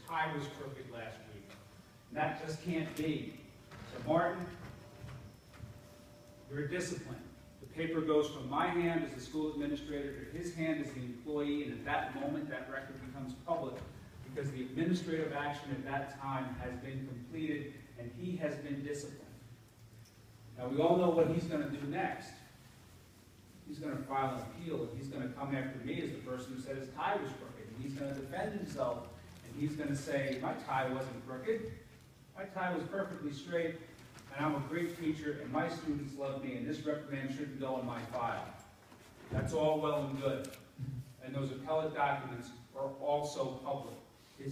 tie was crooked last week. And that just can't be. So Martin, you're disciplined. The paper goes from my hand as the school administrator to his hand as the employee, and at that moment that record becomes public because the administrative action at that time has been completed and he has been disciplined. Now we all know what he's going to do next. He's going to file an appeal, and he's going to come after me as the person who said his tie was crooked. And he's going to defend himself, and he's going to say, my tie wasn't crooked. My tie was perfectly straight, and I'm a great teacher, and my students love me, and this reprimand shouldn't go in my file. That's all well and good. And those appellate documents are also public.